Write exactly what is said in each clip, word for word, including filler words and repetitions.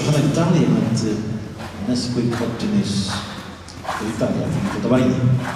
alla Italia med Nesquik Optimus dell'Italia, Filippo Tavarini.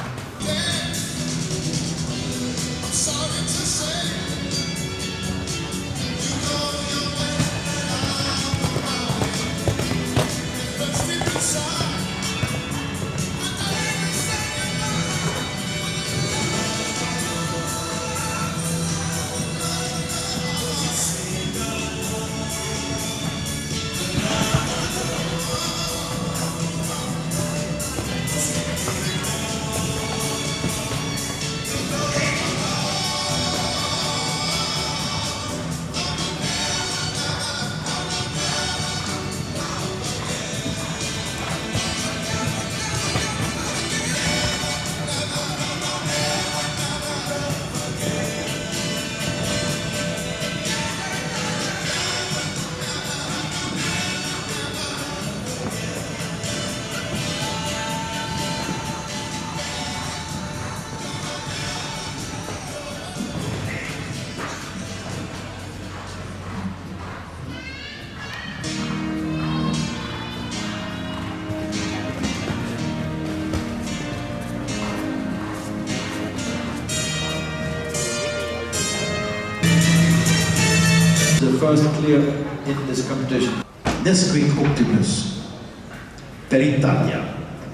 The first clear in this competition. Nesquik Optimus per Italia,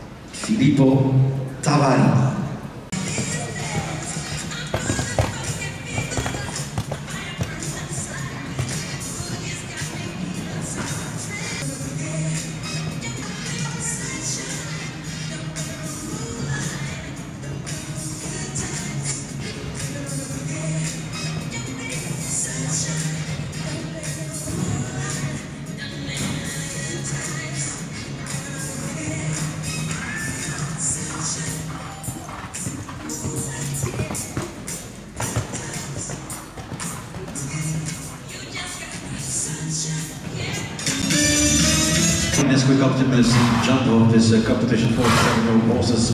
Filippo Tavarini. Nesquik Optimus jump off this uh, competition for seven horses.